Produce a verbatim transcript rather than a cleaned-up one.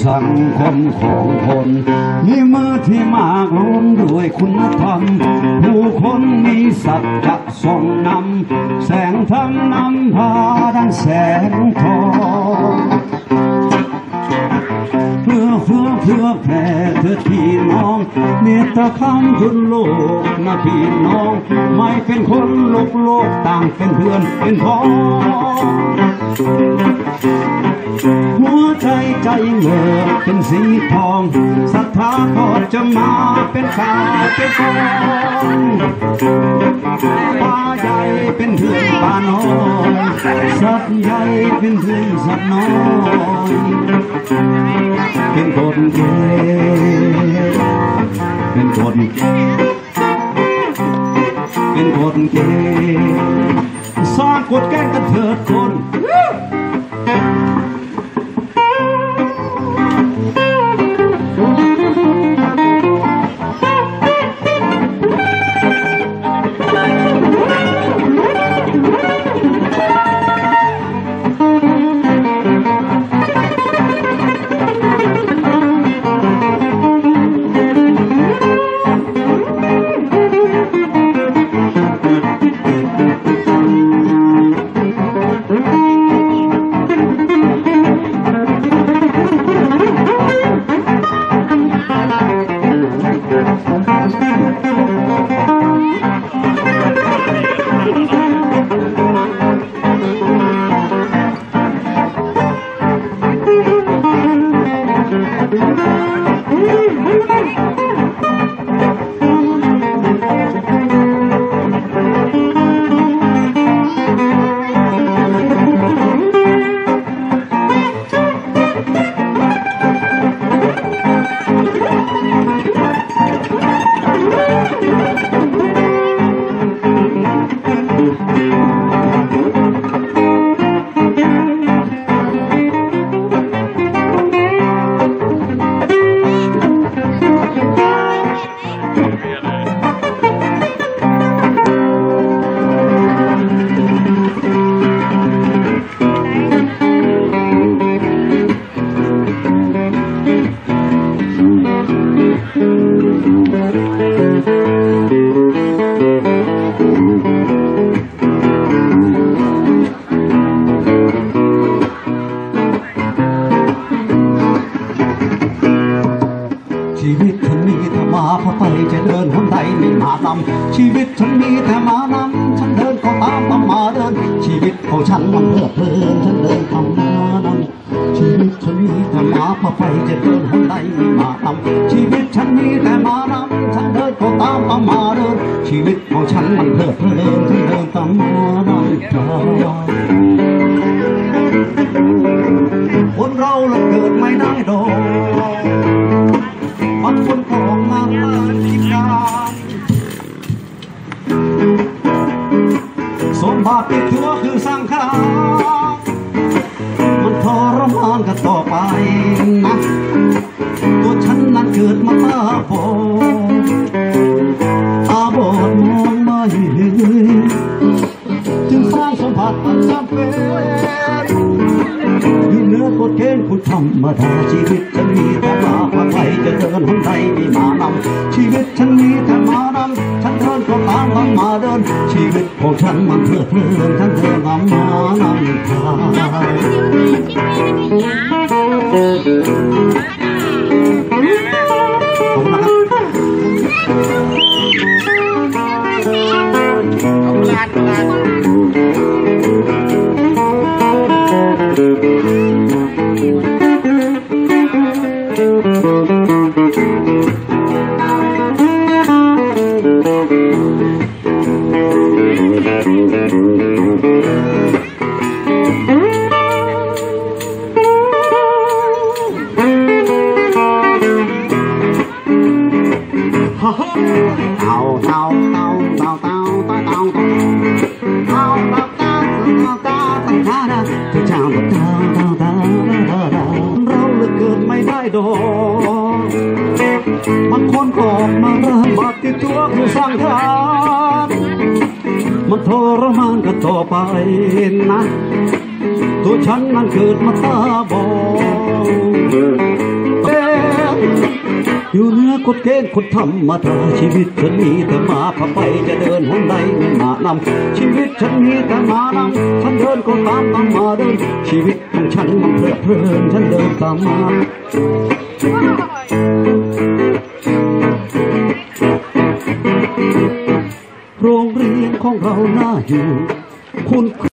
สังคมของคนมีมือที่มากล้นด้วยคุณธรรมผู้คนมีสัจจะส่งนำแสงธรรมนำพาดังแสงทองเพื่อเพื่อเพื่อแผ่เถิดพี่น้องเมตตาคำทุนโลกนะพี่น้องไม่เป็นคนโลกโลกต่างเป็นเพื่อนเป็นพ้องหัวใจใจเมื่อเป็นสีทองศรัทธาก็จะมาเป็นกาเป็นกองป่าใหญ่เป็นเพื่อนป่าน้อยสัตว์ใหญ่เป็นเพื่อนสัตว์น้อยเป็นคนเก่งเป็นคนเป็นคนเก่งสร้างกฎแก้กันเถิดคนชีวิตฉันมีแต่มาพาไปจะเดินหนใดไม่มานำชีวิตฉันมีแต่มานำฉันเดินก็ตามตามมาเดินชีวิตของฉันมันเพลิดเพลินฉันเดินตามมานำชีวิตฉันมีแต่มาพาไปจะเดินหนใดไม่มานำชีวิตฉันมีแต่มานำฉันเดินก็ตามตามมาเดินชีวิตของฉันมันเพลิดเพลินฉันเดินตามมานำคนเราเราเกิดไม่ได้ดอกมันคนของงานกิจการสมบัติติดตัวคือสังขารมันทรมานกันต่อไปนะตัวฉันนั้นเกิดมาตาบอดตาบอดมองไม่เห็นจึงสร้างสมบัติอันจำเป็นอยู่เหนือกฎเกณฑ์คุณธรรมดาชีวิตฉันมีแต่มาพาไปจะเดินหนใดไม่มานำชีวิตฉันมีแต่มานำฉันเดินก็ตามมันมาเดินชีวิตของฉันมันเพลิดเพลินฉันเดินตามมานำทมันคนกอกมาเริ่มบาดติดตัวคือสังขารมันทรมานกันต่อไปนะตัวฉันนั้นเกิดมาตาบอดอยู่เหนือกฎเกณฑ์คนธรรมดาชีวิตฉันมีแต่มาพาไปจะเดินหนใดไม่มานำชีวิตฉันมีแต่มานำฉันเดินก็ตามตามมาเดินชีวิตของฉันมันเพลิดเพลินฉันเดินตามมาโรงเรียนของเราน่าอยู่คุณค